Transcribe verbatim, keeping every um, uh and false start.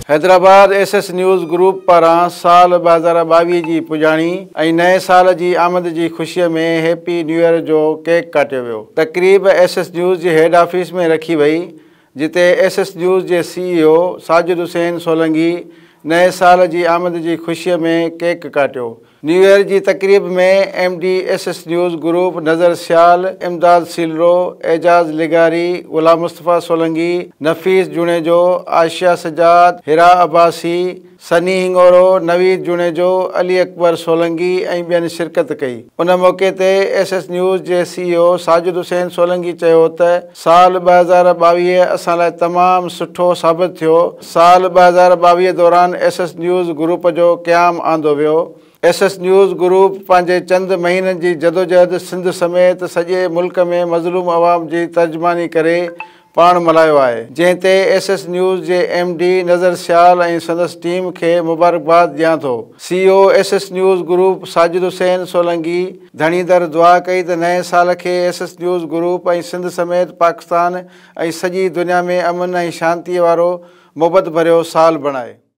Hyderabad S S news group पारां साल ॿ हज़ार ॿावीह जी पुॼाणी ऐं नए साल जी आमद जी ख़ुशीअ में हैप्पी न्यू ईयर जो केक काटियो वियो। तक़रीब एस एस न्यूज़ जे हेड ऑफिस में रखी वई, जिते एस एस न्यूज़ जे C E O Sajid Hussain Solanki नए साल जी आमद जी ख़ुशीअ में केक काटियो। न्यू ईयर जी तक़रीब में M D S S news group Nazar Sial, इमदाद सीलरो, एजाज लिगारी, गुलाम मुस्तफ़ा सोलंकी, नफ़ीस जुनेजो, आशिया सजाद, हिरा अब्बासी, सनी हिंगोरो, नवीद जुनेजो, अली अकबर सोलंकी ऐं ॿियनि शिरकत कई। उन मौक़े ते एस एस न्यूज़ जे C E O Sajid Hussain Solanki चयो त साल ॿ हज़ार ॿावीह असां लाइ तमामु सुठो साबित थियो। साल ॿ हज़ार ॿावीह दौरान एस एस न्यूज़ ग्रुप जो क़याम आंदो वियो। एस एस न्यूज़ ग्रुप पंहिंजे चंद महीननि जी जदोजहद सिंध समेत सॼे मुल्क में मज़लूम अवाम जी तर्जुमानी करे पाण मल्हायो आहे, जंहिं ते एस एस न्यूज़ जे एम डी नज़र सियाल ऐं संदसि टीम खे मुबारकबाद ॾियां थो। C E O S S news group Sajid Hussain Solanki धणीदर दुआ कई त नए साल खे एस एस न्यूज़ ग्रुप ऐं सिंध समेत पाकिस्तान ऐं सॼी दुनिया में अमन ऐं शांतीअ वारो मुहबत भरियो साल बणाए।